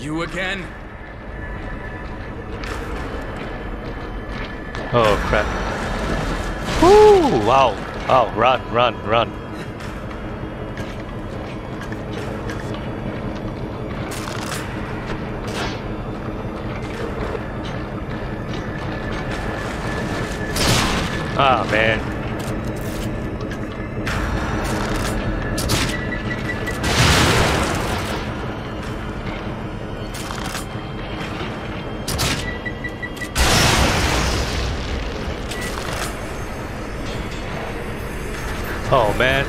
You again? Oh crap. Woo! Wow. Oh, run, run, run. Ah, man. Oh man.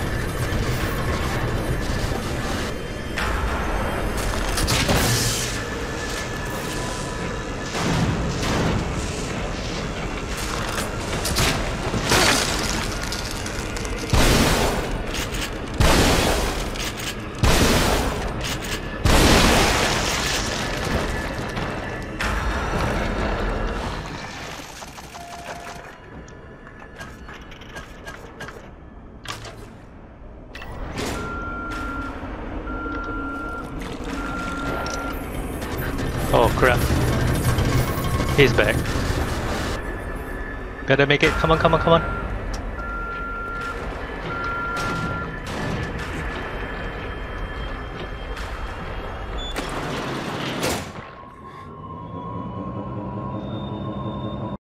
Oh crap. He's back. Gotta make it. Come on, come on, come on.